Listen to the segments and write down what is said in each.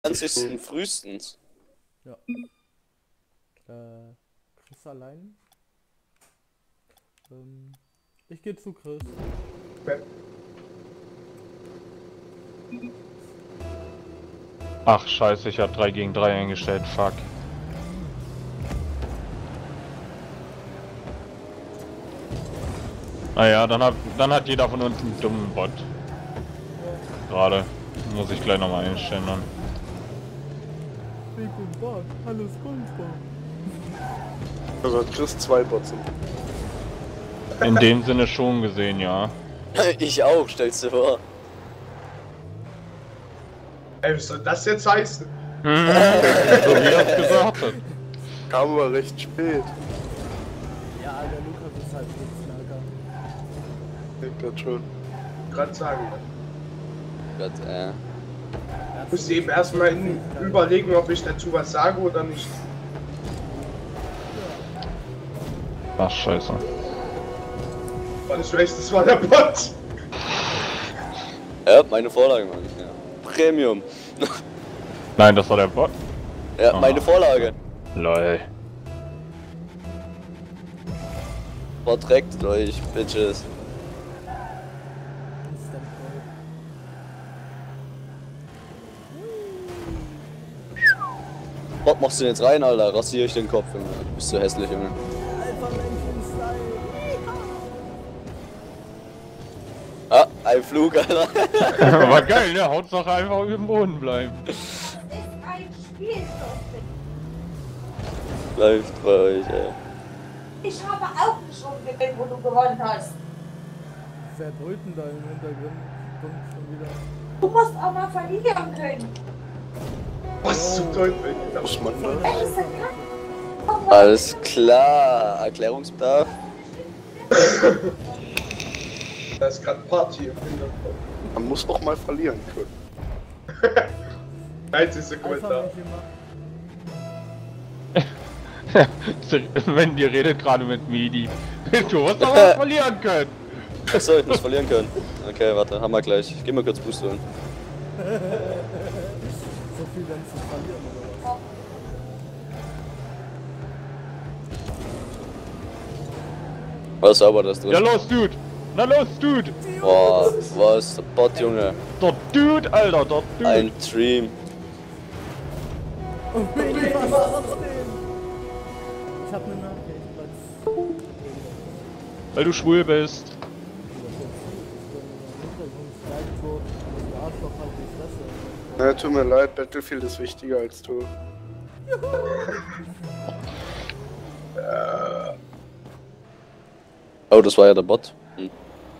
20. frühestens. Ja. Chris allein. Ich gehe zu Chris. Okay. Ach scheiße, ich habe 3 gegen 3 eingestellt, fuck. Naja, dann hat jeder von uns einen dummen Bot. Gerade. Muss ich gleich nochmal einstellen dann. Big und Bot, alles Kunstbot. Also hat Chris 2 Bots. In dem Sinne schon gesehen, ja. Ich auch, stellst du vor. Ey, was soll das jetzt heißen? So wie er es gesagt hat. Kam aber recht spät. Ja, der Lukas ist halt Knacker. Ich grad schon. Gerade sagen. Gott, Ich muss eben erstmal überlegen, ob ich dazu was sage oder nicht. Ach scheiße. War nicht schlecht, das war der Bot. Ja, meine Vorlage, Mann. Ja. Premium. Nein, das war der Bot. Ja, Ah. meine Vorlage. Lol. Verträgt euch, Bitches. Was machst du denn jetzt rein, Alter? Rasier ich den Kopf, Junge. Du bist so hässlich, Junge. Alpha Männchen Style. Ah, ein Flug, Alter. War geil, ne? Hauptsache einfach über dem Boden bleiben. ist ein Spielstoff. Läuft bei euch, ey. Ich habe auch schon gewinnt, wo du gewonnen hast. Wer brüllt denn da im Hintergrund? Kommt schon wieder. Du musst auch mal verlieren können. Was zum Teufel? Muss man da? Ey, ist das krank? Alles klar. Erklärungsbedarf. Da ist gerade Party im Hintergrund. Man muss doch mal verlieren können. Einzigste Alpha Kommentar. Männchen macht. Wenn die redet gerade mit Midi. Du musst doch was verlieren können. Achso, ich muss verlieren können. Okay, warte, haben wir gleich. Ich geh mal kurz Boost holen. So viel dann zu verlieren oder was? Was sauber das drin? Ja los, Dude. Na los, Dude. Boah, was? Bot, Junge. Der Dude, Alter, der Dude. Ein Dream. Und bin ich was trotzdem. Ich hab ne Nachricht, Weil du schwul bist. Ja, tut mir leid, Battlefield ist wichtiger als du. Oh, das war ja der Bot. Hm.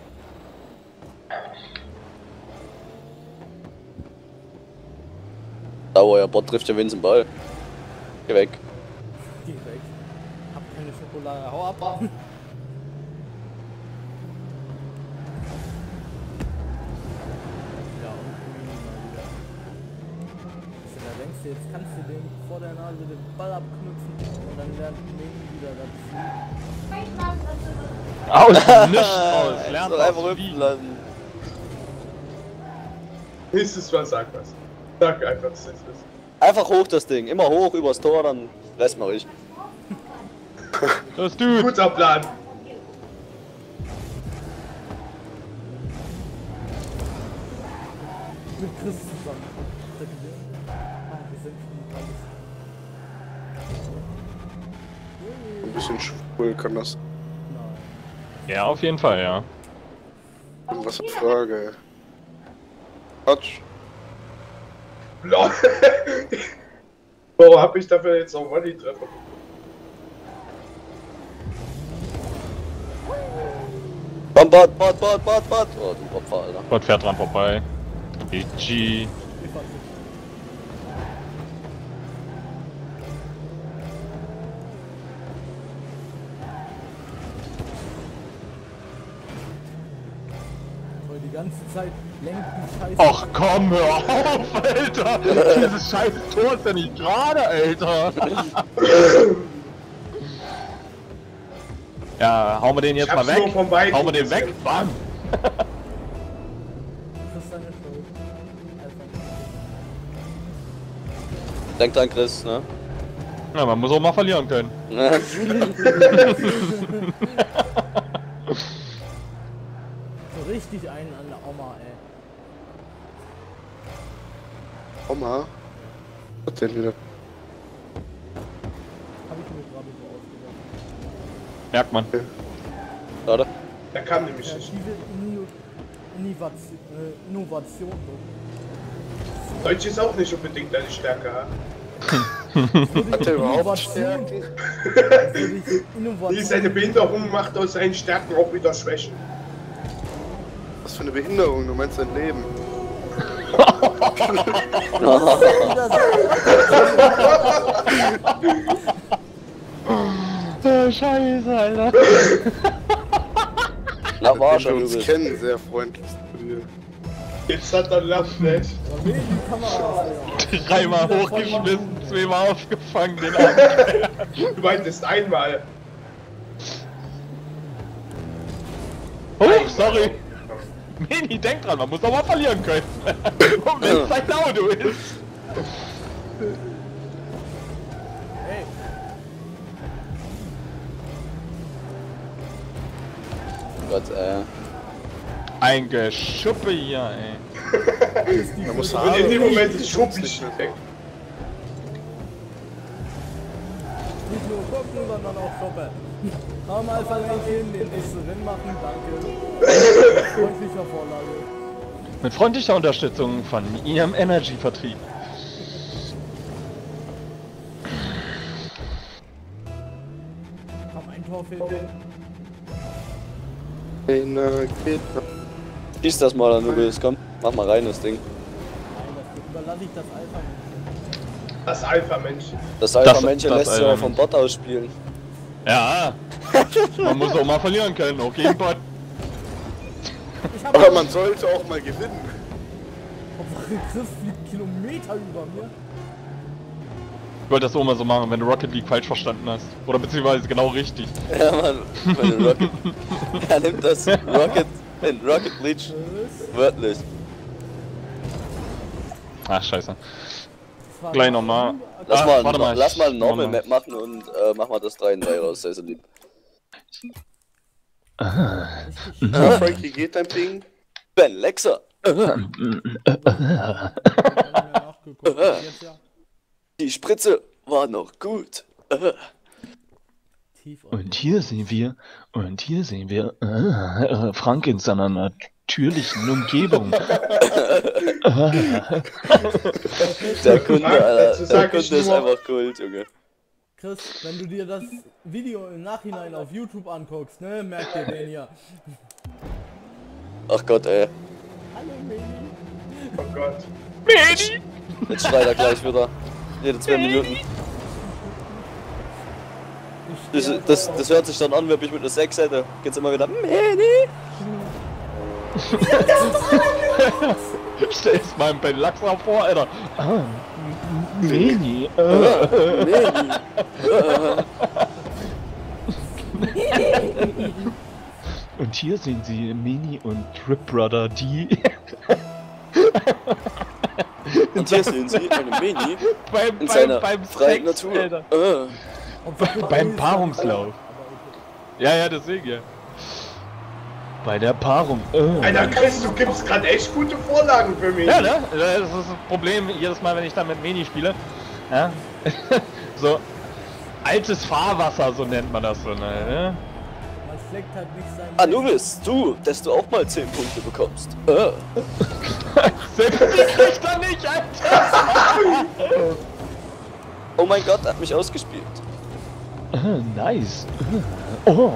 Da, wo euer Bot trifft ja wenigstens den Ball. Geh weg. Geh weg. Hab keine Schokolade. Hau ab. Ja, und Mini mal wieder. Da denkst du, jetzt kannst du den vor der Nase den Ball abknüpfen und dann lernt Mini wieder dazu. Aus, nicht aus. Lernt Soll einfach aus hüpfen fliegen. lassen. Nächstes Mal sag was. Sag einfach, was es ist. Einfach hoch das Ding. Immer hoch übers Tor, dann Rest mach ich. Das Dude. Guter Plan. Mit Chris zusammen. Wir sind Ein bisschen schwul kann das. Nein. Ja, auf jeden Fall, ja. Was für Frage. Quatsch. LOL. Warum hab ich dafür jetzt noch Money-Treffer? Bot. Oh, du Opfer, Alter. Gott fährt dran vorbei. GG. Die ganze Zeit lenkt die Scheiße. Ach komm, hör auf, Alter! Dieses scheiß Tor ist ja nicht gerade, Alter! Ja, hauen wir den jetzt Ich mal hab's nur weg. von beiden Hauen wir den weg. gesehen. Bam! Das ist deine Schuld. Denk dran, Chris, ne? Ja, man muss auch mal verlieren können. So richtig einen an der Oma, ey. Oma? Was denn wieder? Hab ich mir gerade so ausgedacht. Merkt man. Schade. Da kam nämlich nicht. Kreative Innovation. Deutsch ist auch nicht unbedingt eine Stärke, ha? Hat er überhaupt Stärken? Seine Behinderung macht aus seinen Stärken auch wieder Schwächen. Was für eine Behinderung? Du meinst dein Leben? Scheiße, Alter. Na, war schon, wir du uns bist. kennen, sehr freundlich zu dir. Jetzt hat er Lachflash. Dreimal hochgeschmissen, zweimal aufgefangen, den Arm. Du meintest einmal. Oh, sorry. Mini, denk dran, man muss doch mal verlieren können. Und wenn es dein Auto ist. Hey, Gott, Ein Geschuppe hier, ey. Da muss man in dem Moment ist Schublich weg. nicht nur gucken, sondern auch shoppen. Nochmal verlinken, den nächsten Rennen machen, danke. Freundlicher Vorlage. Mit freundlicher Unterstützung von ihrem Energy-Vertrieb. Komm, ein Tor fehlt. schieß das mal an, du willst. Komm, mach mal rein, das Ding. Nein, das überlasse ich das Alpha. Das Alpha-Mensch. Das Alpha-Männchen das lässt sich aber Alpha-Männchen. vom Bot ausspielen. Ja. Man muss auch mal verlieren können, okay, Bot. Ich habe Aber man sollte auch mal gewinnen. Chris fliegt Kilometer über mir. Ich wollte das auch mal so machen, wenn du Rocket League falsch verstanden hast. Oder beziehungsweise genau richtig. Ja, Mann. Wenn du Rocket. Er nimmt das Rocket in Rocket League wörtlich. Ach, scheiße. Das war Gleich nochmal. Lass Warte mal, lass mal ein Normal Moment. Map machen und mach mal das 3 in 3 raus, sei so lieb. Frankie, geht dein Ping? Ben Lexer! nachgeguckt. Jetzt ja. Die Spritze war noch gut. Tief Und hier sehen wir Frank in seiner natürlichen Umgebung. Der Kunde, Alter, dazu der sag Kunde ich ist nur- einfach Kult, Junge. Chris, wenn du dir das Video im Nachhinein auf YouTube anguckst, ne, merk dir den hier. Ach Gott, ey. Hallo Mini. Oh Gott. Jetzt schreit er gleich wieder. Jede 2 Minuten. Das hört sich dann an, wie ob ich mit einer 6 hätte. Geht's immer wieder. Mini! Stell's mal Ben Lachser vor, Alter. Mini. Mini! Und hier sehen Sie Mini und Trip Brother D. Und hier sehen Sie eine Mini beim, in seiner beim freien Sex, Natur. Alter. Obwohl- Beim Paarungslauf. Ja, deswegen, ja. Bei der Paarung. Alter Chris, du gibst gerade echt gute Vorlagen für mich. Ja, ne? Das ist das Problem jedes Mal, wenn ich dann mit Meni spiele. Ja? So altes Fahrwasser, so nennt man das so, ne? Man schlägt halt nicht sein. Anubis, du, dass du auch mal 10 Punkte bekommst. Selbst die kriegt er nicht, Alter! Oh mein Gott, er hat mich ausgespielt. Nice. Oh.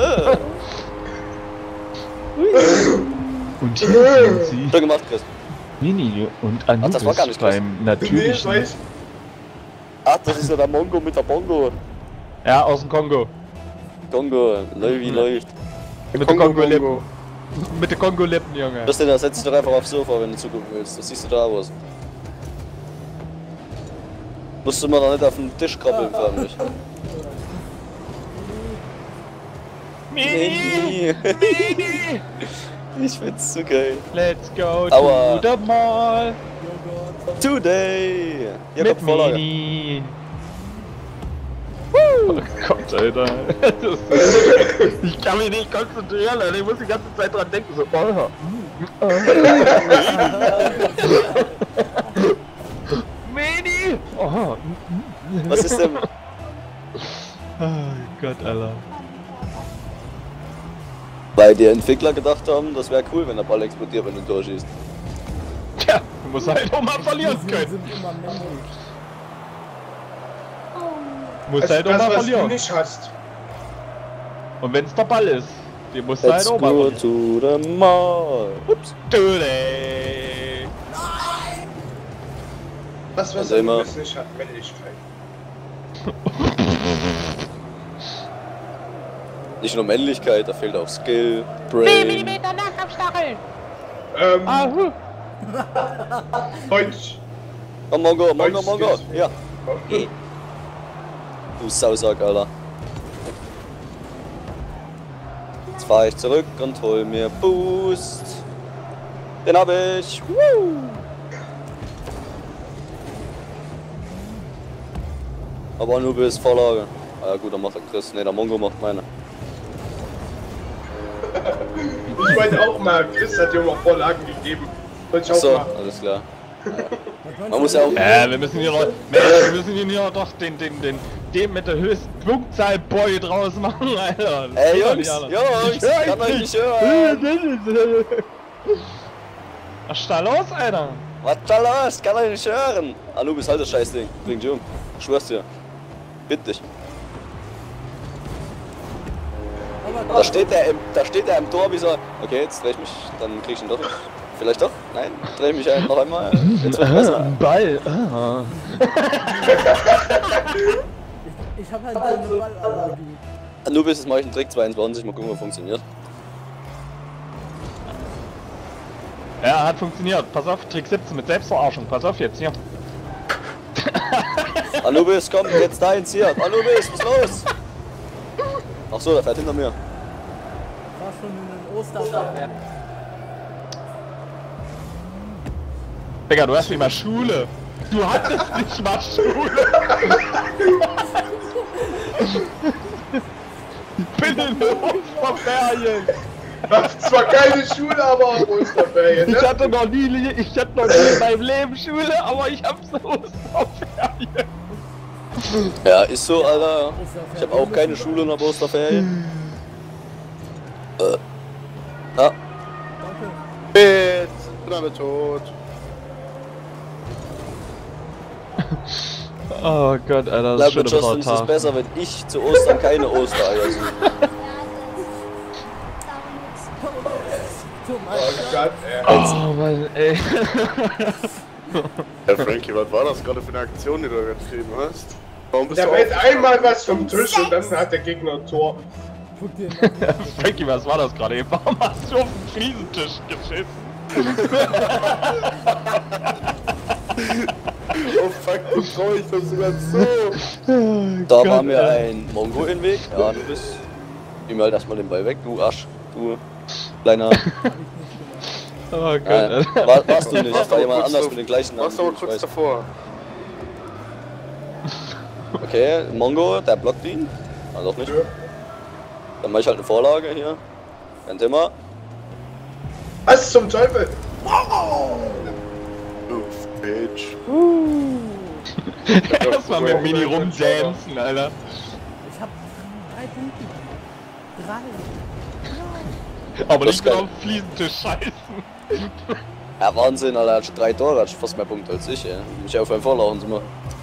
Und hier sehen Sie Schon gemacht, Chris. Mini und das war gar Anubis nicht beim Nee, natürlichen. weiß. Ach, das ist ja der Mongo mit der Bongo. Ja, aus dem Kongo. Kongo, wie läuft. Mit den Kongo, Kongo-Lippen. Kongo. Mit den Kongo-Lippen, Junge. Das denn, da setz dich doch einfach aufs Sofa, wenn du zugucken willst. Das siehst du da aus. Musst du immer noch nicht auf den Tisch krabbeln, förmlich. Mini! Mini! Ich find's so geil. Let's go Aua. to the mall! Today! Hier Mit kommt Vorlage. Mini. Oh Gott, Alter. Ich kann mich nicht konzentrieren, Alter. Ich muss die ganze Zeit dran denken. So, Mini! Oh. Was ist denn? Oh Gott, Alter. Weil die Entwickler gedacht haben, das wäre cool, wenn der Ball explodiert, wenn du durchschießt. Tja, du musst halt auch mal verlieren Wir können. sind immer männlich. Du musst Also halt auch das, mal was du verlieren. nicht hast. Und wenn's der Ball ist, den musst du halt Let's auch mal go verlieren. to the mall. Ups. Today. Das, was Also du immer- nicht hast, Männlichkeit. Nicht nur Männlichkeit, da fehlt auch Skill, Brain. Nahkampfstachel. Ahu. Deutsch. Oh, Mongo, Mongo, Deutsch Mongo. Skills. Ja, du Sausack, Alter. Jetzt fahr ich zurück und hol mir Boost. Den hab ich. Woo! Aber nur bis Vorlage. Ah ja gut, dann macht der Chris. Ne, der Mongo macht meine. Ich wollte auch mal, Chris hat dir mal Vorlagen gegeben. Wollte ich auch Achso, mal. alles klar. Was meinst Man muss du? ja auch... Wir müssen hier noch, wir müssen hier doch den mit der höchsten Punktzahl Boy draus machen, Alter. Das Ey geht doch Jungs, nicht anders. Jungs, Ich hör kann euch dich nicht hören. Was ist da los, Alter? Was da los? Kann euch nicht hören. Anubis, halt das Scheißding. Bring dich um. Ich schwör's dir. Bitte dich. Da steht der im Tor wie so. Okay, jetzt dreh ich mich, dann krieg ich ihn doch nicht. Vielleicht doch? Nein, dreh mich noch einmal. Jetzt wird's besser. Ball. Ich hab halt so eine Ballallergie. Anubis, jetzt mach ich einen Trick 22, mal gucken, ob er funktioniert. Ja, hat funktioniert. Pass auf, Trick 17 mit Selbstverarschung. Pass auf jetzt, hier. Anubis, komm, jetzt da ins hier. Anubis, was ist los? Ach so, der fährt hinter mir. War schon in den Osterferien. Digga, du hast nicht mal Schule. Du hattest nicht mal Schule. Ich bin in den Osterferien. Zwar keine Schule, aber auch Osterferien, Ich ne? hatte noch nie in meinem Leben Schule, aber ich hab so Osterferien. Ja, ist so, Alter. Ich hab auch keine Schule nach Osterferien. Ja. Danke. Jetzt bin alle tot. Oh Gott, Alter, das Glaub ist schon mir, ein Justin, es ist Tag. besser, wenn ich zu Ostern keine Ostereier suche. Zum Oh Beispiel. Gott, ey. Oh Mann, ey. Herr Frankie, was war das gerade für eine Aktion, die du getrieben hast? Warum bist Der du wählt auf- einmal was vom Tisch und dann hat der Gegner ein Tor. Guck dir nach. Frankie, was war das gerade? Warum hast du auf den Fliesentisch geschissen? Oh fuck, du trau ich das sogar so. Da war mir ein Mongo im Weg. Ja, du bist. Nimm halt erstmal den Ball weg, du Arsch. Du kleiner. Oh Gott, Alter. Warst du nicht, Warst war aber jemand kurz anders dav- mit den gleichen Namen. Warst aber ich kurz weiß. davor. Okay, Mongo, der blockt ihn. Ah, doch nicht. Ja. Dann mach ich halt eine Vorlage hier. Kein Thema. Was zum Teufel? Uff, Bitch. Erstmal mit Mini rumdancen, Alter. Ich hab 3 Punkte. 3. Aber Das nicht ist nur geil. auf den Fliesentisch scheißen. Ja, Wahnsinn, Alter, er hat schon 3 Tore, hat schon fast mehr Punkte als ich, ey. Mich auf einen vorlaufen, sind wir.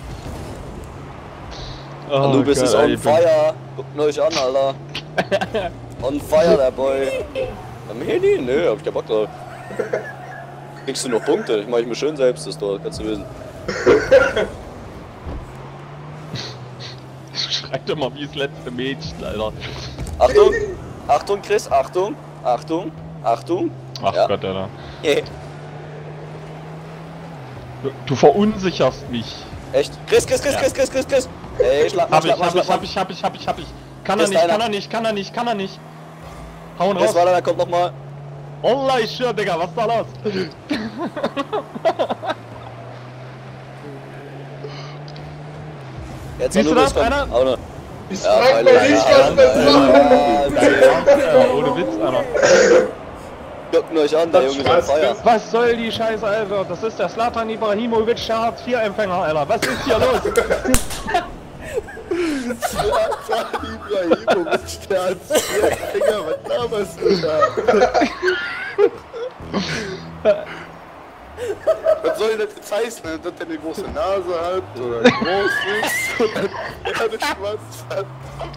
Oh Du bist Gott, es Alter, on ich bin- fire. Guckt euch an, Alter. On fire, der Boy. Am Handy? Nö, hab ich keinen Bock drauf. Kriegst du noch Punkte? Ich mach ich mir schön selbst das Tor, kannst du wissen. Schreit immer wie das letzte Mädchen, Alter. Achtung! Achtung, Chris, Achtung! Achtung! Achtung! Ach Ja. Gott, Alter. Yeah. Du verunsicherst mich. Echt? Chris! Ey, schlag mal, Hab schlag mal, schlag mal. ich. Kann er Ist nicht, einer- kann er nicht. Hauen Chris, raus. warte, da kommt noch mal. Allah, ich schwör, Digga, was ist da los? Jetzt Siehst du Anubis das, kommt. einer? Auch noch. Ich Ja, frag weil- mich nicht, was wir machen. Ohne Witz, Alter. Guckt euch an, der Junge ist on fire. Was soll die Scheiße, Alter? Das ist der Zlatan Ibrahimovic, der Hartz-IV-Empfänger, Alter. Was ist hier los? Ibrahimovic, der als Finger, was laberst du da? Was soll das jetzt heißen, dass der eine große Nase hat oder groß ist oder eine Schwanz hat?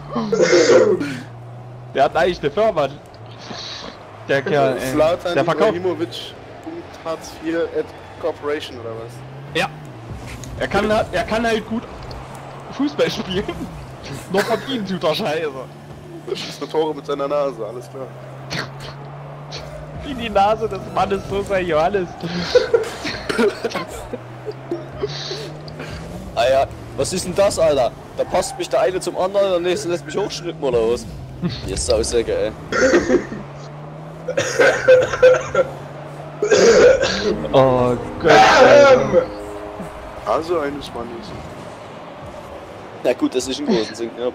Der hat eigentlich eine Firma. Der Kerl, ey. Zlatan Der verkauft. Ibrahimovic. Hartz IV at Corporation oder was? Ja. Er kann halt gut Fußball spielen. Nur von ihm tut er Scheiße. Das schießt eine Tore mit seiner Nase, alles klar. In die Nase des Mannes, so sei Johannes. Ah ja, was ist denn das, Alter? Da passt mich der eine zum anderen und der nächste lässt mich hochschnippen oder was? Hier ist Sausäcke, ey. Oh Gott. Also eines Mannes. Na gut, das ist ein großen Sink, ja.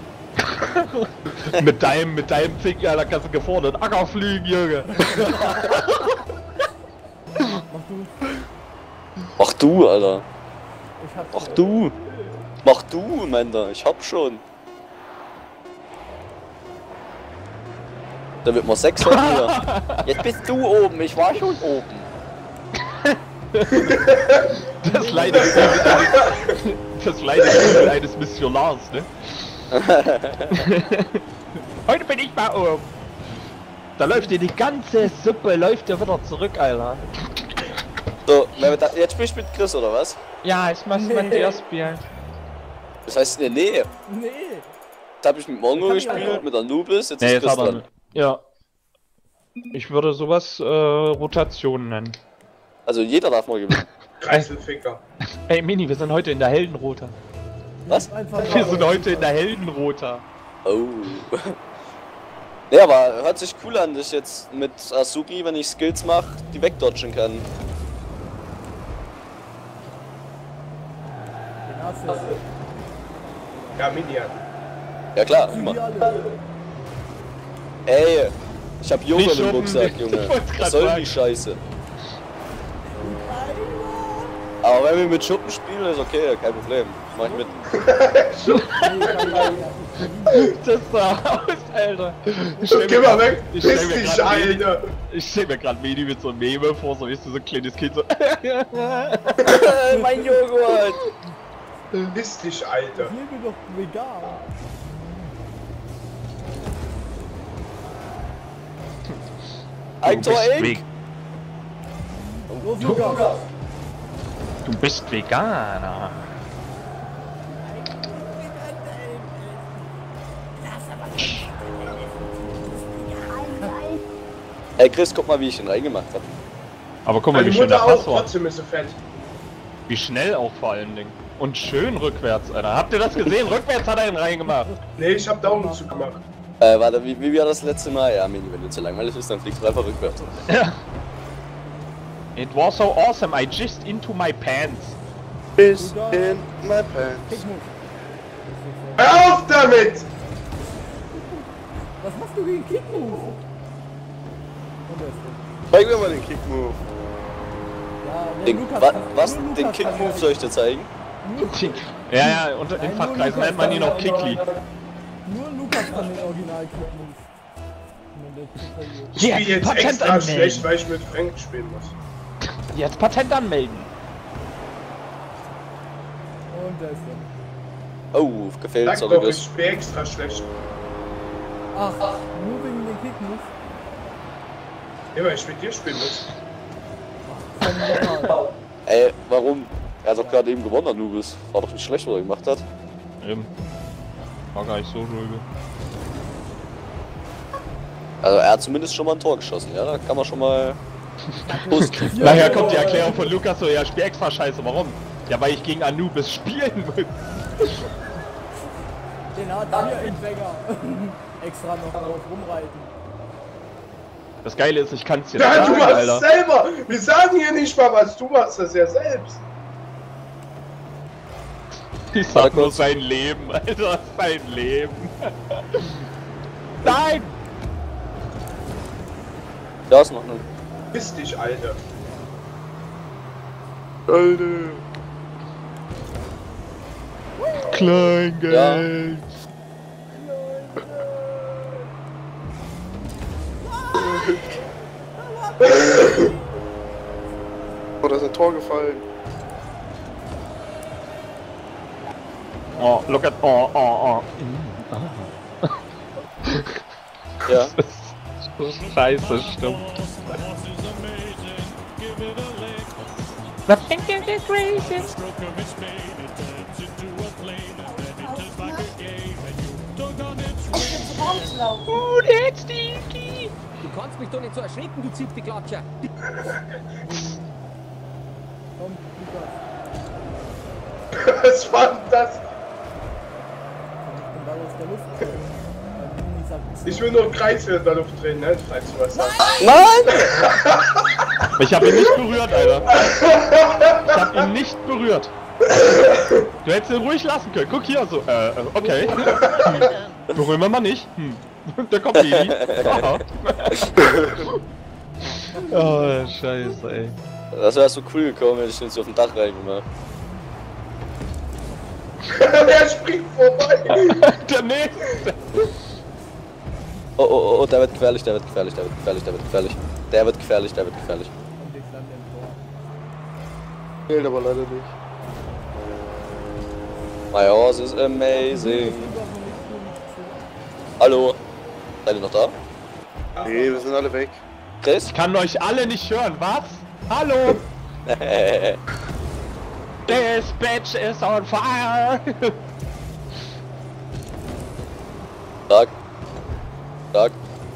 mit deinem Fick, Alter, kannst du gefordert Acker fliegen, Junge. Mach du, Alter. Ich hab Mach du. Mach du, Männer. Ich hab schon. Da wird mal 6 von mir. Jetzt bist du oben, ich war schon oben. Das leidet eines Missionars, ne? Heute bin ich mal oben. Da läuft dir die ganze Suppe, läuft dir wieder zurück, Alter. So, jetzt spielst du mit Chris, oder was? Ja, ich muss mit dir spielen. Das heißt, nee. Nee. Jetzt hab ich mit Mongo gespielt, mit Anubis, jetzt Nee, ist jetzt Chris hat er. dran. Ja. Ich würde sowas Rotation nennen. Also jeder darf mal gewinnen. Kreiselficker. Ey Mini, wir sind heute in der Heldenrota. Was? Einfach Wir sind heute in der Heldenrota. Oh. Ja, aber hört sich cool an, dass ich jetzt mit Asugi, wenn ich Skills mache, die wegdodgen kann. Ja, Minion. Ja klar, immer. Ey, ich hab Joghurt Nicht im schuppen, Rucksack, ich Junge. wollt's grad Was soll sagen. die Scheiße? Aber wenn wir mit Schuppen spielen, ist okay, kein Problem. Mach ich mit. Das sah aus, Alter. Geh mal weg! Ich stell Piss mir dich, grad Alter! Ich stell mir grad Mini mit so einem Meme vor, so ist so ein kleines Kind so. Mein Joghurt! Piss dich, Alter! Ich lebe doch vegan. Eigentor Egg! Los, Lukas. Du bist Veganer. Ey Chris, guck mal, wie ich ihn reingemacht hab. Aber guck mal, wie Meine schön der Mutter auch, Pass war. trotzdem ist sie fett. Wie schnell auch vor allen Dingen. Und schön rückwärts, Alter. Habt ihr das gesehen? Rückwärts hat er ihn reingemacht. Nee, ich hab Daumen zugemacht. Warte, wie war das letzte Mal? Ja, Mini, wenn du zu langweilig bist, dann fliegst du einfach rückwärts. It was so awesome, I just into my pants. Piss in my pants. Kickmove. Hör auf damit! Was machst du gegen Kickmove? Und der ist drin. Zeig mir mal den Kick-Move. Ja, nee, Den, Lukas was? kann- Was? nur Den Lukas kann Kickmove das. soll ich dir zeigen? Ja, ja, unter den Nein, nur Fachkreisen Lukas nennt man ihn kann auch Kickli. Nur Lukas kann den Original Kickmove. Ich spiel jetzt Patent extra anmelden. schlecht, weil ich mit Frank spielen muss. Jetzt Patent anmelden. Und der ist drin. Oh, gefällt, Sag sorry doch, ich Chris. spiel extra schlecht. Ach, nur wegen den Kickmove. Ja, weil ich mit dir spielen muss. Ey, warum? Er hat doch gerade eben gewonnen, Anubis. War doch nicht schlecht, was er gemacht hat. Eben. War gar nicht so ruhig. Also er hat zumindest schon mal ein Tor geschossen, ja? Da kann man schon mal positiv. Nachher kommt die Erklärung von Lukas so, ja, spiel extra scheiße, warum? Ja, weil ich gegen Anubis spielen will. Den hat hier Empfänger. Extra noch drauf rumreiten. Das Geile ist, ich kann's dir Ja, nicht du sagen, machst Alter. es selber! Wir sagen hier nicht mal was, du machst das ja selbst. Ich sag nur sein Leben, Alter, sein Leben. Nein! Da ist noch eine. Piss dich, Alter. Alter. Kleingeld. Oh, da ist ein Tor gefallen. Oh, look at, oh. Ja. Das ist scheiße, stimmt. Du kannst mich doch nicht so erschrecken, du ziehte Klatscher. Komm, Lukas. Was war denn das? Den Ball aus der Luft. Mini sagt, Ich will nur einen Kreis in der Luft drehen, ne? Falls du was sagst. Nein! Ich hab ihn nicht berührt, Alter. Ich hab ihn nicht berührt. Du hättest ihn ruhig lassen können. Guck hier, so, okay. Berühren wir mal nicht. Der kommt Baby. Oh, scheiße, ey. Das wäre so cool gekommen, wenn ich den so auf dem Dach reingemacht. Wer springt vorbei? Der nächste. Oh, der wird gefährlich, der wird gefährlich, der wird gefährlich, der wird gefährlich. Der wird gefährlich, der wird gefährlich. und ich lande im Tor. Fehlt aber leider nicht. My horse is amazing. Hallo? Seid ihr noch da? Nee, wir sind alle weg. Chris? Ich kann euch alle nicht hören, was? Hallo? This bitch is on fire! Tag. Tag.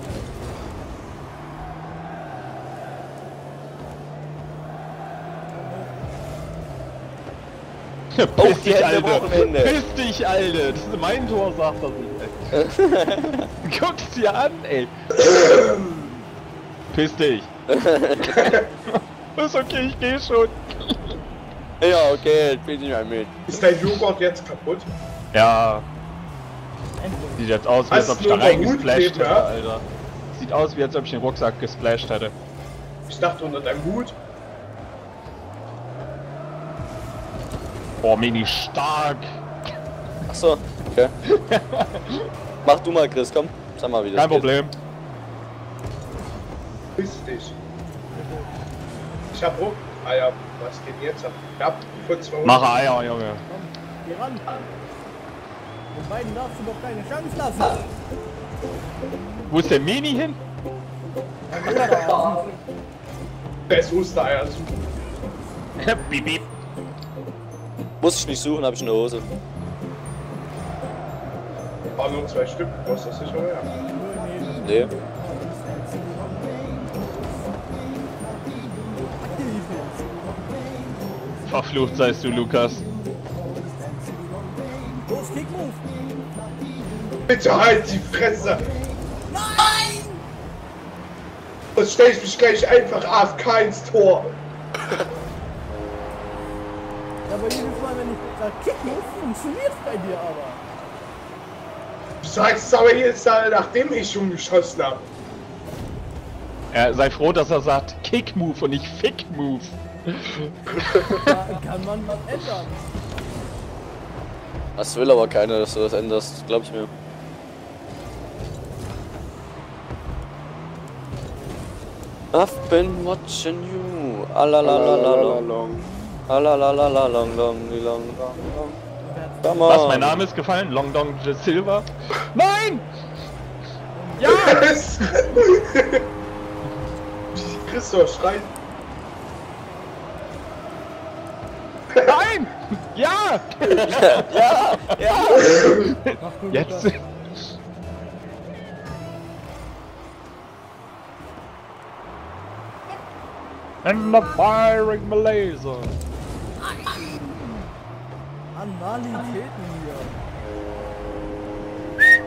Piss die dich, Hände am Alter! Wochenende. Piss dich, Alter! Das ist mein Tor, sagt er sich, ey. Guck's dir an, ey! Piss dich! Ist okay, ich geh schon. Ja, okay, jetzt bin ich mal mit. Ist dein Joghurt jetzt kaputt? Ja. Sieht jetzt aus, wie als ob ich da Hast du noch reingesplasht Hut, hätte, ja? Alter. Sieht aus, wie als ob ich den Rucksack gesplasht hätte. Ich dachte unter deinem Hut. Boah, Mini stark! Achso, okay. Mach du mal, Chris, komm. Sag mal, wie das Kein geht. Problem. Piss dich. Ich hab Ruck. Ah ja, was geht jetzt ab? Ich hab vor 2 Mache Eier, Junge. Komm, geh ran. Den beiden darfst du doch keine Chance lassen. Wo ist der Mini hin? Der ist Ostereier. Bip, bip. Muss ich nicht suchen, hab ich in der Hose. War nur 2 Stück, du hast das sicher mehr. Nee. Verflucht seist du, Lukas. Los, Kickmove. Bitte halt die Fresse! Nein! Sonst stell ich mich gleich einfach AFK ins Tor. Ja, aber jedes Mal, wenn ich sage Kickmove, funktioniert bei dir aber. Du sagst es aber jedes Mal, nachdem ich schon geschossen habe. Sei froh, dass er sagt Kick-Move und nicht Fick-Move. Da kann man was ändern. Das will aber keiner, dass du das änderst, glaub ich mir. I've been watching you. Alalalalong. Alalalalong, long, long, long, long. Come on. Was, mein Name ist gefallen? Long Dong de Silva? Nein! Ja! Christoph schreit. Nein! Ja! Ja, ja. Mach du Jetzt! Lukas. And I'm firing my laser! Analitäten hier.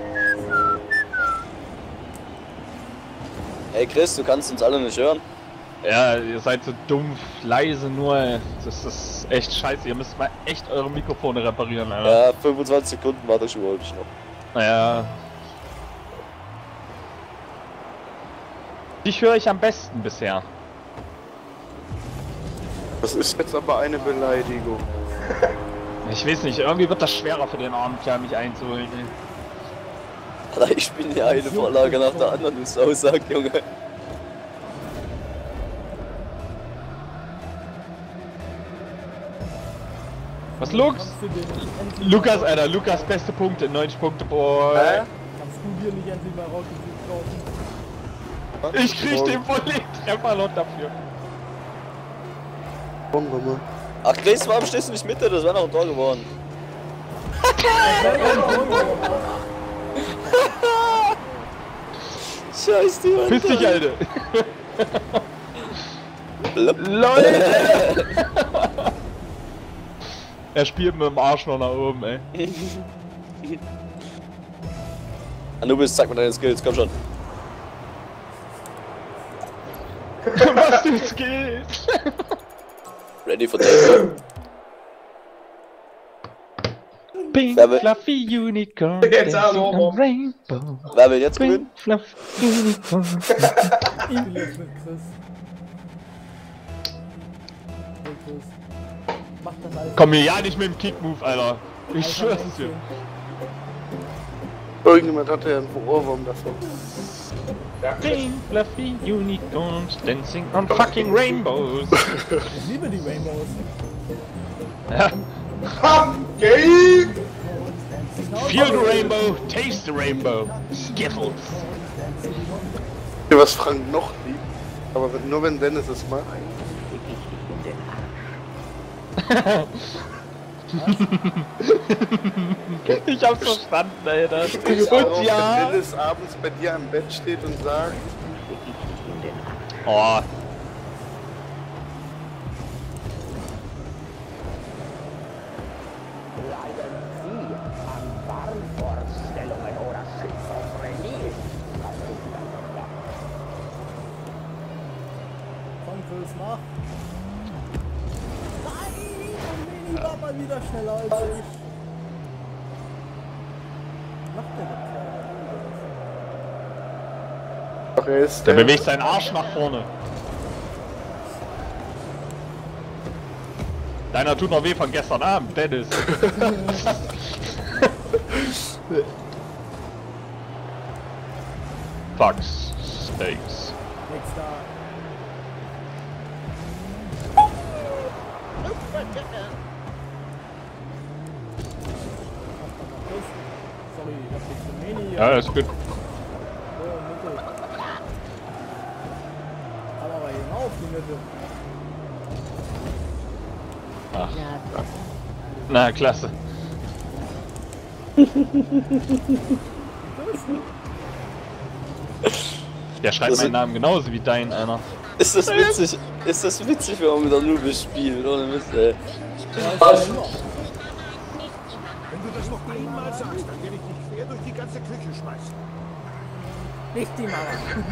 Hey Chris, du kannst uns alle nicht hören. Ja, ihr seid so dumpf, leise nur. Das ist echt scheiße. Ihr müsst mal echt eure Mikrofone reparieren, Alter. Ja, 25 Sekunden war das schon wollte ich noch. Naja. Dich höre ich am besten bisher. Das ist jetzt aber eine Beleidigung. Ich weiß nicht, irgendwie wird das schwerer für den armen Kerl, mich einzuholen. Alter, ich bin ja eine Vorlage nach der anderen, das aussagt, Junge. Was, Lux? Kannst du dir nicht endlich Lukas, mal- Alter, Lukas beste Punkte, 90 Punkte, boy. Hä? Kannst du dir nicht endlich mal Rocket kaufen? Ich krieg den vollen Trefferlot dafür. Komm, Mama. Ach, Grace, warum stehst du nicht Mitte? Das wäre noch ein Tor geworden. Scheiß die Mann. Piss dich, Alter. Blub. LOL. Er spielt mit dem Arsch noch nach oben, ey. Anubis, zeig mir deine Skills, komm schon. Was du Skills? Ready for take. Pink Wer will- fluffy unicorn. Jetzt dancing aber. on Rainbow. Wer will jetzt gewinnen? Pink fluffy unicorn. Ich spiel jetzt mit Chris. Hey Chris. Mach das alles. Komm mir ja nicht mit dem Kick-Move, Alter. Ich Alter, schwör's dir. Männchen. Irgendjemand hatte ja einen Ohrwurm davon. Pink fluffy unicorns dancing on fucking rainbows. Ich liebe die Rainbows. Ja. Game! Feel the rainbow, taste the rainbow. Skittles. Was Frank noch liebt, aber nur wenn Dennis es macht. Ich hab's verstanden, Alter. Ich auch, Und ja. wenn Dennis abends bei dir am Bett steht und sagt, Oh. Komm Chris, mach. Nein! Mini war mal wieder schneller als ich. Was macht der denn? ach, er ist Der bewegt seinen Arsch nach vorne. Deiner tut noch weh von gestern Abend, Dennis. Fucks. Steaks. Nächster. Sorry, ich hab dich für Mini. Ja, das ist gut. So, Mitte. Aber genau auf die Mitte. Ach. Na, klasse. Der schreibt Das meinen ist- Namen genauso wie dein einer. Ist das witzig? Ist das witzig, wenn man mit Anubis spielt? Ohne Mist, ey. Was? Wenn du das noch einmal sagst, dann werde ich dich quer durch die ganze Küche schmeißen. Nicht die Mauer.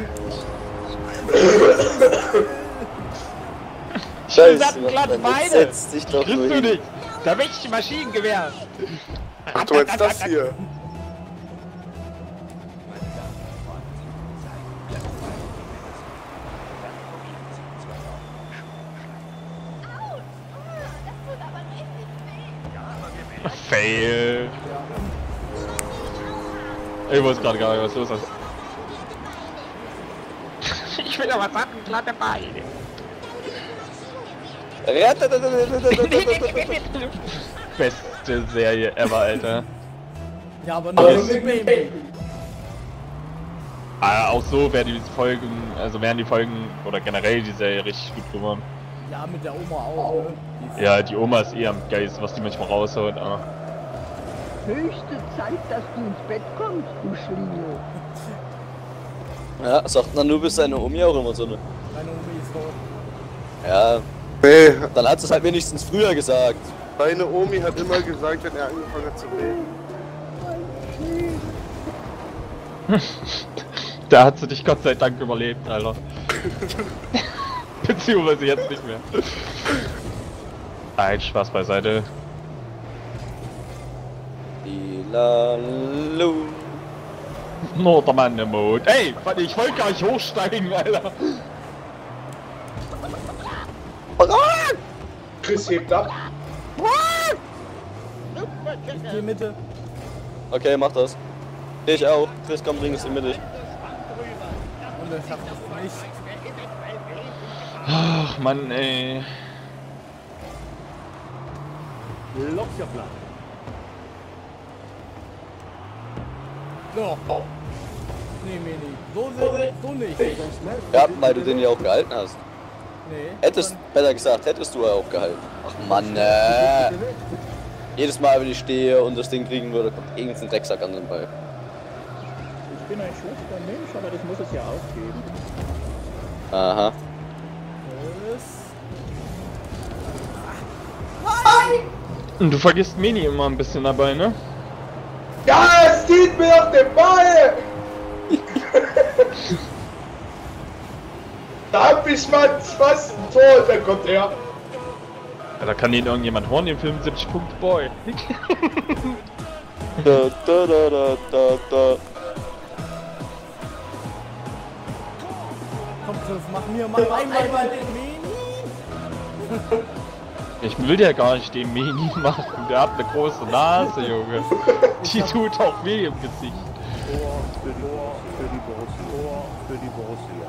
Scheiße, hatten glatte Mann, Beine. jetzt setz dich doch Kriegst nur du hin. nicht. Da möchte ich Maschinengewehr. ach, du meinst das hier. Fail. Ich wusste gerade gar nicht, was los ist. Ich will aber satten, glatte Beine. Beste Serie ever, Alter. Ja, aber nur mit Baby. Ah, auch so wären die Folgen, also wären die Folgen oder generell die Serie richtig gut geworden. Ja, mit der Oma auch, ne? Die ist Ja, die Oma ist eh am geilsten, was die manchmal raushaut. Ah. Höchste Zeit, dass du ins Bett kommst, du Schlingel. Ja, sagt Anubis seine Omi auch immer so, ne? Meine Omi ist tot. Ja, Nee, dann hat es halt wenigstens früher gesagt. meine Omi hat immer gesagt, wenn er angefangen hat zu reden. Da hat sie dich Gott sei Dank überlebt, Alter. Beziehungsweise jetzt nicht mehr. Nein, Spaß beiseite. Ilalu. Nordermann im Mode. Ey, ich wollte gar nicht hochsteigen, Alter. Chris hebt ab. Ich geh Mitte. Okay, mach das. Ich auch. Chris, komm, bring es in Mitte. Und er schafft es nicht. Ach, Mann, ey. Lockjaplan. No. Nee, so nicht. Ja, weil du den ja auch gehalten hast. Nee. Hättest, besser gesagt, hättest du ja auch gehalten. Ach Mann, Jedes Mal, wenn ich stehe und das Ding kriegen würde, kommt irgendein Drecksack an den Ball. Ich bin ein schlechter Mensch, aber das muss es ja auch geben. Aha. Und du vergisst Mini immer ein bisschen dabei, ne? Ja, es zieht mir auf den Ball! Da hab ich mal fast ein Tor, da kommt er. Ja, da kann ihn irgendjemand holen, den 75 Punkte Boy. Da, da, da, da, da, da. Komm, Chris, mach mir mal einmal den Mini. Ich will ja gar nicht den Mini machen, der hat eine große Nase, Junge. Die tut auch weh im Gesicht. Tor für die Borussia. Tor für die Borussia.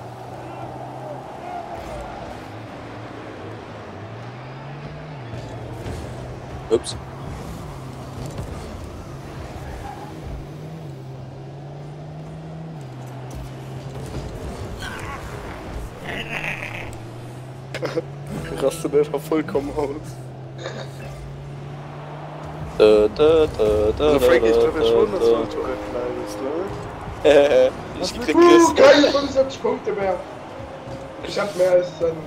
Ups. Rastet einfach vollkommen aus. Also Frankie, ich glaube ja schon, dass du ein Tor bleibst, ne? Ich krieg Chris. Keine 75 Punkte mehr. Ich hab mehr als dann.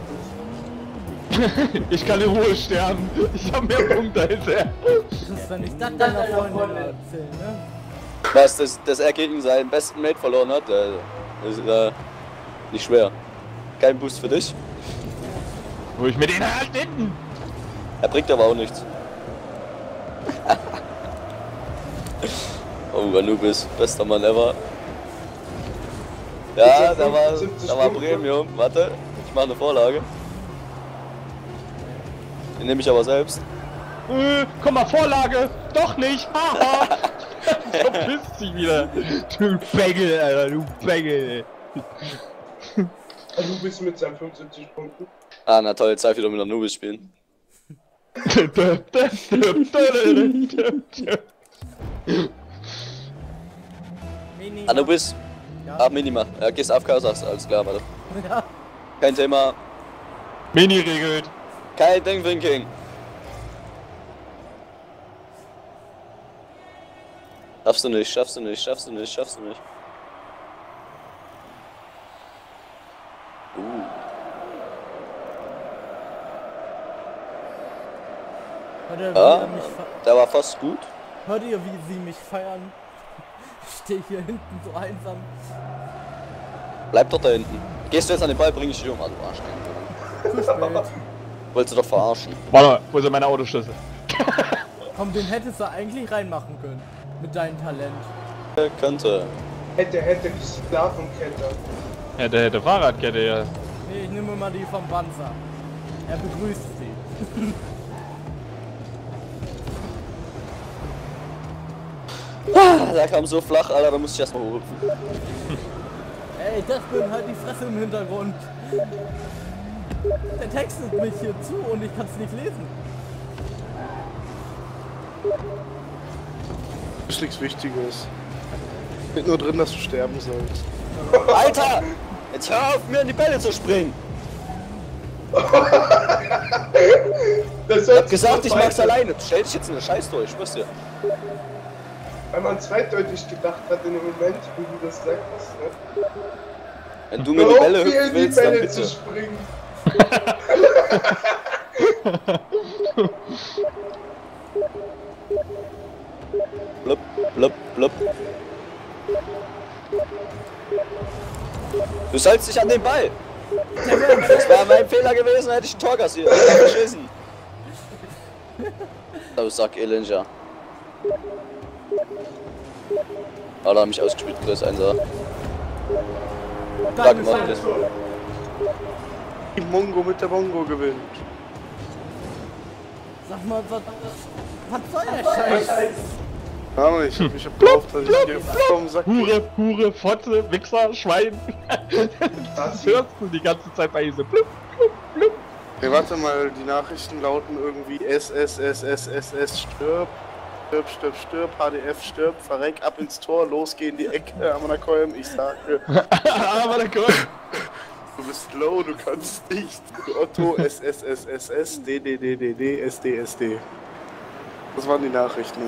Ich kann in Ruhe sterben. Ich hab mehr Punkte als er. Das ist, wenn ich das deiner Freundin erzähle, ne? Was, dass er gegen seinen besten Mate verloren hat, ist nicht schwer. Kein Boost für dich. Wo ich mir den halt hinten. Er bringt aber auch nichts. Oh, Anubis, bester Mann ever. Ja, da war Premium. Warte, ich mache eine Vorlage. Den nehme ich aber selbst. Komm mal, Vorlage! Doch nicht! Haha! Verpisst dich wieder! Du Bengel, Alter, du Bengel! Anubis mit seinen 75 Punkten. Ah, na toll, Zeit wieder mit Anubis spielen. Mini. Anubis? Ja. Ah, Minima. Ja, gehst AFK, sagst du, alles klar, warte. Ja. Kein Thema. Mini regelt! Kein Ding für den King. Schaffst du nicht, schaffst du nicht, schaffst du nicht, schaffst du nicht. Hört ihr, wie Ja, er mich der war fast gut. hört ihr, wie sie mich feiern? Ich stehe hier hinten so einsam. Bleib doch da hinten. Gehst du jetzt an den Ball, bring ich dich um. Also Arsch. Zu spät. Wolltest du doch verarschen. Warte, wo sind meine Autoschlüssel? Komm, den hättest du eigentlich reinmachen können. Mit deinem Talent. Könnte. Hätte Sklavenkette. Hätte Fahrradkette, ja. Nee, ich nehme mal die vom Panzer. Er begrüßt sie. Der kam so flach, Alter, da musste ich erstmal hochhüpfen. Ey, das bin halt die Fresse im Hintergrund. Der textet mich hier zu und ich kann es nicht lesen. Ist nichts Wichtiges. Steht nur drin, dass du sterben sollst. Alter! Jetzt hör auf, mir in die Bälle zu springen! Das Ich hab gesagt, ich mach's alleine. Stell dich jetzt in eine Scheiß durch, ich schwör's dir. Weil man zweideutig gedacht hat in dem Moment, wie du das sagst, ne? Wenn du mir die Bälle Hör auf, mir hüpfen in die willst, dann Bälle zu bitte. springen. Blub, blub, blub. Du sollst dich an den Ball! Das war mein Fehler gewesen, hätte ich ein Tor kassiert. Verschissen. Du Sack, Elender. Ah, da hat mich ausgespielt, Chris, 1er. Danke, Mann, Chris. Die Mongo mit der Bongo gewinnt. Sag mal, was soll der Scheiß? Ja, ich hab mich gehofft, dass ich hier vom Sack Hure, Hure, Fotze, Wichser, Schwein. Das hörst du die ganze Zeit bei diese blub, blub, blub. Hey, warte mal, die Nachrichten lauten irgendwie SSSSSS stirb, HDF stirb, verreck ab ins Tor, los geh in die Ecke, Amanakoyim, ich sage. Amanakoyim. Du bist low, du kannst nicht. Otto SSSSS DDDDD SDSD. Das waren die Nachrichten.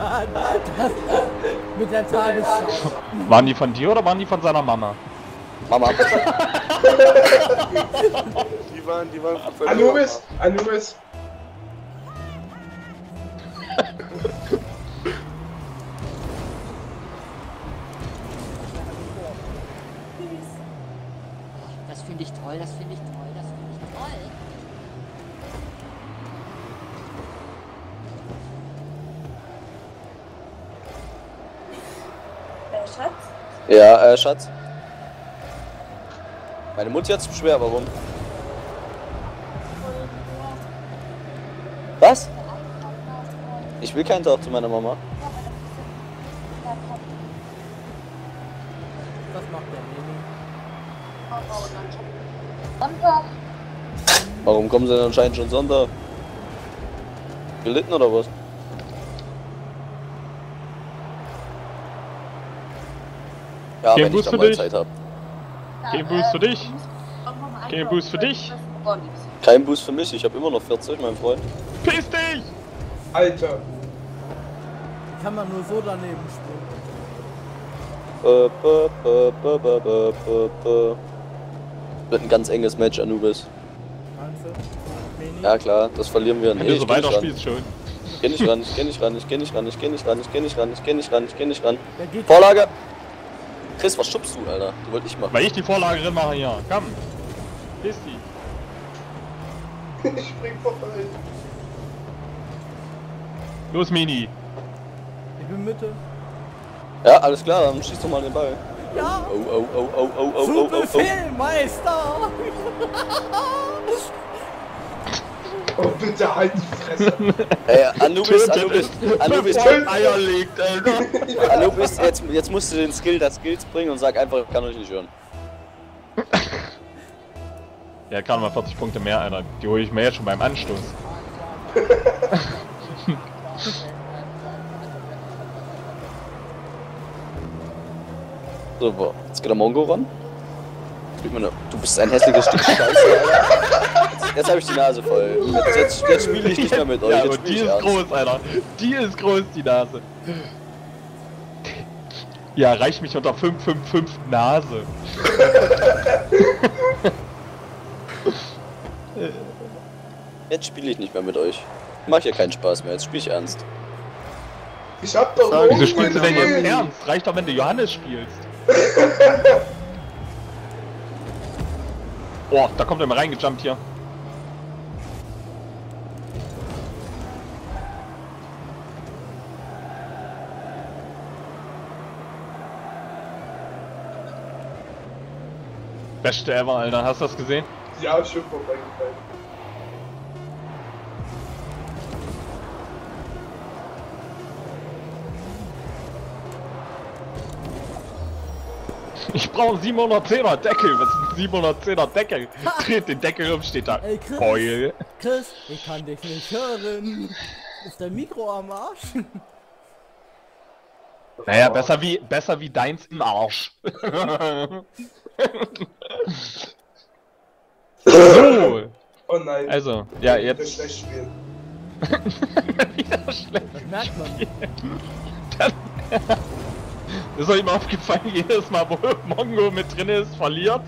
Mit der Tagesschau. Waren die von dir oder waren die von seiner Mama? Mama. Die waren von seiner Anubis, Anubis. Das finde ich toll, das finde ich toll, das finde ich toll. Schatz? Ja, Schatz. Meine Mutter hat's schwer, warum? Was? Ich will keinen Tag zu meiner Mama. Was macht der Mini? Sonntag. Warum kommen sie denn anscheinend schon Sonntag? Gelitten oder was? Ja, Kein wenn ich Boost dann für mal dich. Zeit habe. Kein Boost für dich. Kein Boost für dich. Kein Boost für mich, ich habe immer noch 40, mein Freund. Piss dich! Alter. Kann man nur so daneben spielen. Wird ein ganz enges Match, Anubis. Meinst du? Mini? Ja klar, das verlieren wir. Wenn Nee, du so ich geh nicht ran. weiterspielst schon. Ich geh nicht ran, ich geh nicht ran, ich geh nicht ran, ich geh nicht ran, ich geh nicht ran, ich geh nicht ran, ich geh nicht ran. Der geht Vorlage! Chris, was schubst du, Alter? Du wolltest ich machen. Weil ich die Vorlagerin mache hier. Komm. Piss die. Ich spring vorbei. Los, Mini. Ich bin Mitte. Ja, alles klar, dann schieß doch mal den Ball. Ja! Oh, oh, oh, oh, oh, oh, Zu oh, oh, Befehl, Meister! Oh, bitte halt die Fresse. Ey, Anubis, Eier legt, Alter. Anubis, jetzt musst du den Skills bringen und sag einfach, kann euch nicht hören. Ja, kann mal 40 Punkte mehr, Alter. Die hole ich mir jetzt schon beim Anstoß. So, boah, jetzt geht der Mongo ran. Du bist ein hässliches Stück Scheiße, Alter. Jetzt habe ich die Nase voll. Jetzt spiele ich nicht mehr mit euch. Ja, Jetzt und die spiel ich ist ernst. groß, Alter. Die ist groß, die Nase. Ja, reich mich unter 555 Nase. Jetzt spiele ich nicht mehr mit euch. Mach hier keinen Spaß mehr, jetzt spiele ich ernst. Ich hab doch Sag, Wieso nur spielst du denn jetzt gesehen. ernst? Reicht doch, wenn du Johannes spielst. Boah, da kommt er mal reingejumpt hier. Beste ever, Alter. Hast du das gesehen? Ja, schon vorbeigefallen. Ich brauche 710er Deckel. Was ist ein 710er Deckel? Dreht den Deckel um, steht da. Ey, Chris. Oil. Chris, ich kann dich nicht hören. Ist dein Mikro am Arsch? Naja, besser wie deins im Arsch. So. Oh nein. Also, ja, Wieder jetzt. schlecht spielen. Wieder schlecht. Merkt man. Ist euch mal aufgefallen, jedes Mal, wo Mongo mit drin ist, verliert?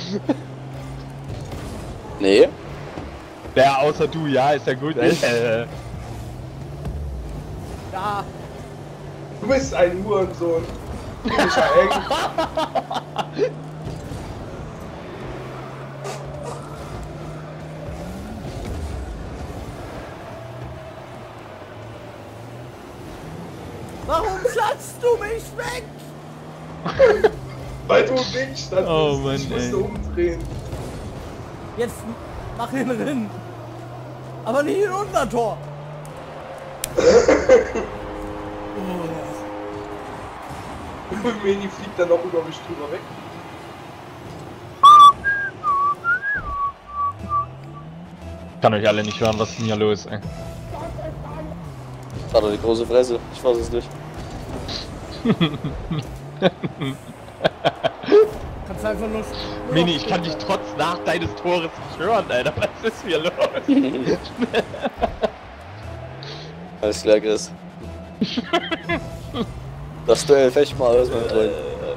Nee. Ja, außer du, ja, ist ja gut. Ja, Du bist ein Hurensohn. Michael. Warum platzt du mich weg? Weil du nicht, dann Oh ich Mann, musste ey. umdrehen. Jetzt mach ihn rein. Aber nicht in unser Tor. Meni fliegt dann noch über mich drüber weg. Kann euch alle nicht hören, was ist denn hier los, ey. Hat er die große Fresse? Ich weiß es nicht. Kannst einfach nur... Mini, ich kann dich trotz nach deines Tores nicht hören, Alter. Was ist hier los? Alles klar, Chris. Das Duell fecht mal aus, mein Freund.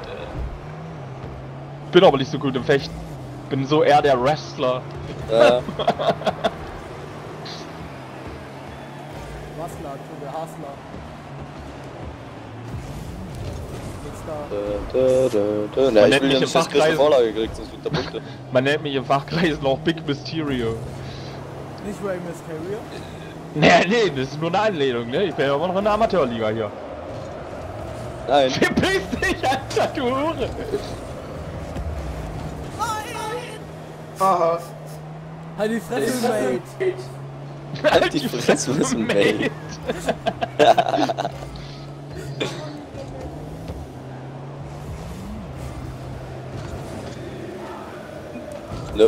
Bin aber nicht so gut im Fechten. Bin so eher der Wrestler. Ja. Wassler, der Hasler. Jetzt da. Na, ich nennt will mich ja im nicht, dass Chris eine Fachkreis- Vorlage kriegt, sonst kriegt er Punkte. Man nennt mich im Fachkreis noch Big Mysterio. Nicht Rey Mysterio. Nee, das ist nur eine Anlehnung, ne? Ich bin ja immer noch in der Amateurliga hier. Nein. Verpiss dich, Alter, du Hure! Haha. Halt die Fresse, Mate. Halt die Fresse, was ein Mate. Nö.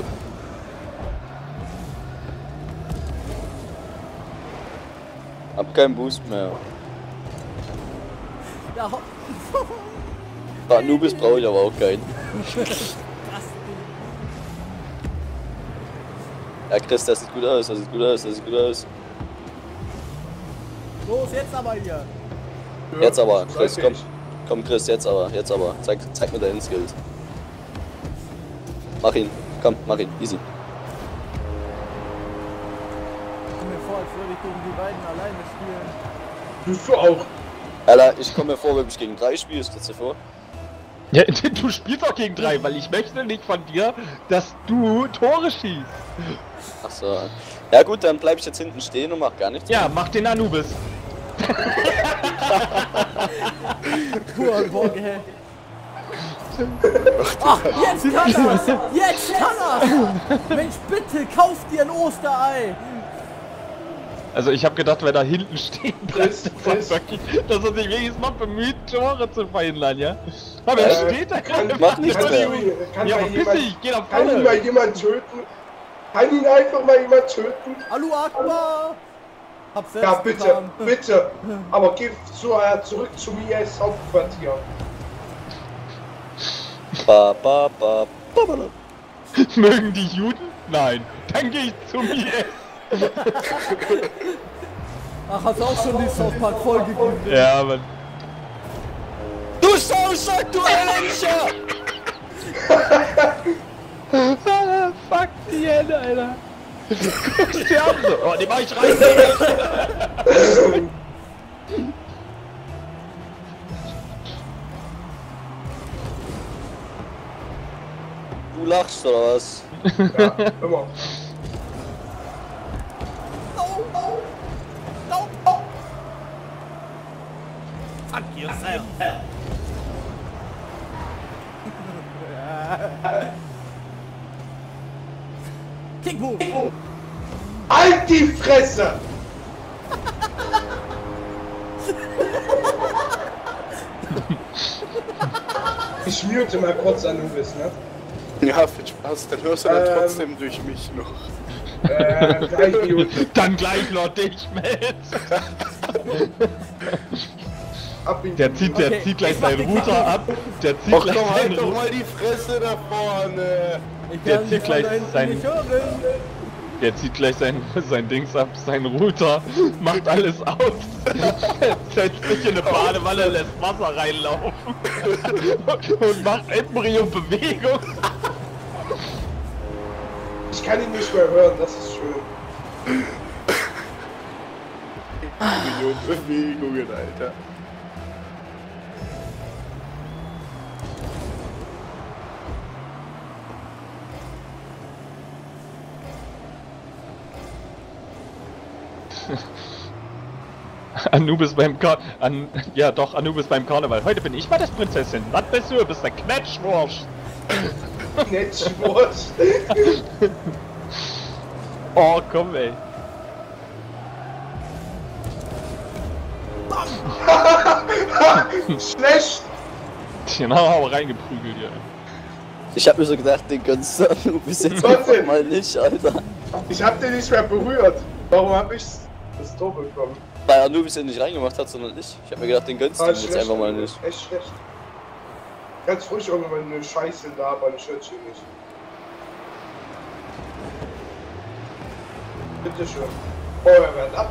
Hab keinen Boost mehr. Ja, Da Nubis brauche ich aber auch keinen. Ja, Chris, das sieht gut aus, das sieht gut aus, das sieht gut aus. los, jetzt aber hier. Jetzt aber, Chris, Sag komm. ich. Komm, Chris, jetzt aber. Zeig mir deinen Skills. Mach ihn, komm, mach ihn, easy. Komm mir vor, als würde ich gegen die beiden alleine spielen. Tust du auch. Alter, ich komme mir vor, wenn ich gegen 3 spiele, stellst du dir vor? Ja, du spielst auch gegen 3, weil ich möchte nicht von dir, dass du Tore schießt. Ach so. Ja gut, dann bleib ich jetzt hinten stehen und mach gar nichts. Ja, mach den Anubis. Pur Borge. Ach, jetzt kann er's! Jetzt kann er's! Mensch, bitte, kauf dir ein Osterei! Also ich habe gedacht, wer da hinten stehen bleibt, Chris. dass er sich wenigstens noch bemüht, Tore zu verhindern, ja? Aber er steht da Mach nichts mehr. Kann Ja, mal aber jemand, bitte, ich geh nach kann ihn vorne. mal jemand töten? Kann ihn einfach mal jemand töten? Hallo Akbar! Hab selbst Ja, bitte, getan. bitte. Aber geh zurück zu mir ins Hauptquartier. Ba, ba, ba, ba, ba, ba. Mögen die Juden? Nein. Dann gehe ich zu mir. Ach, hast auch schon die South Park Folge gegeben? Ja, aber... Du Sausack, du Ellencher! Fuck die Hände, Alter. Guck dir an so. Oh, die mach ich rein. Du lachst oder was? Ja, immer. Fuck yourself! Kickmove! Halt die Fresse! Ich mute mal kurz Anubis, ne? Ja, viel Spaß, dann hörst du dann trotzdem durch mich noch. 3 Minuten. Dann gleich Lord Dichmet. Ab in Der zieht gleich ich mach seinen den Router Kaffee. ab. Der zieht Och gleich komm, halt seinen doch Router. mal die Fresse da vorne! Ich Der kann zieht dich von gleich da hinten sein- nicht hören. Der zieht gleich sein Dings ab, seinen Router, macht alles aus, setzt sich in eine Badewanne, lässt Wasser reinlaufen und macht Embryo-Bewegung. Ich kann ihn nicht mehr hören, das ist schön. Bewegungen, Alter. Anubis beim Anubis beim Karneval. Heute bin ich mal das Prinzessin. Was bist du? Bist der Knetschwurst. Knetschwurst. Oh, komm, ey. Schlecht. Genau, reingeprügelt hier. Ich hab mir so gedacht, den gönnst du Anubis jetzt einfach mal nicht, Alter. Ich hab den nicht mehr berührt. Warum hab ich das Tor bekommen? Weil Anubis den nicht reingemacht hat, sondern ich. Ich hab mir gedacht, den gönnst du jetzt einfach mal nicht. Echt schlecht. Ganz frisch irgendwann eine Scheiße da, aber ich hör's hier nicht. Bitteschön. Feuerwehr ab.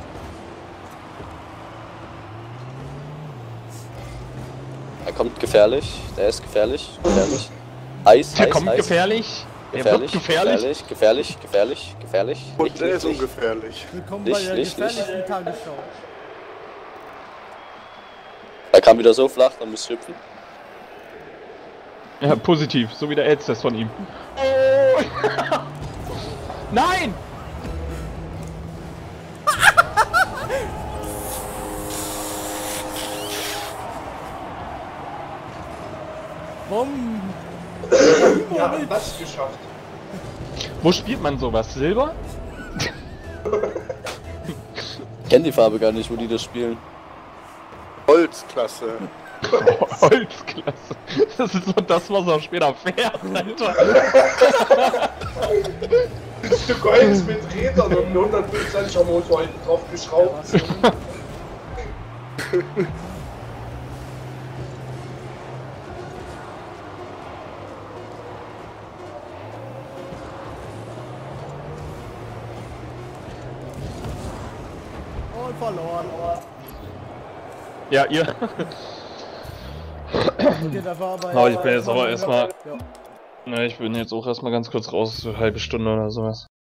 Er kommt gefährlich. Der ist gefährlich. Gefährlich. Eis, Der Eis, kommt Eis. gefährlich. Er wird gefährlich. Gefährlich, gefährlich, gefährlich. Und der ist ungefährlich. Willkommen Licht, bei der Licht, gefährlichen Tagesschau. Er kam wieder so flach, dann muss hüpfen. Ja, positiv. So wie der Aids-Test von ihm. Oh. Nein! Bumm! Ja, das geschafft. Wo spielt man sowas? Silber? Ich kenn die Farbe gar nicht, wo die das spielen. Holzklasse. Holzklasse. Das ist so das, was er später fährt, Alter. Ein Stück Holz mit Rädern und 125er Motor hinten drauf geschraubt. Und verloren. Ja, ihr. Okay, da war aber. Aber ich bin jetzt aber erstmal. Ja. Ne, ich bin jetzt auch erstmal ganz kurz raus, so eine halbe Stunde oder sowas.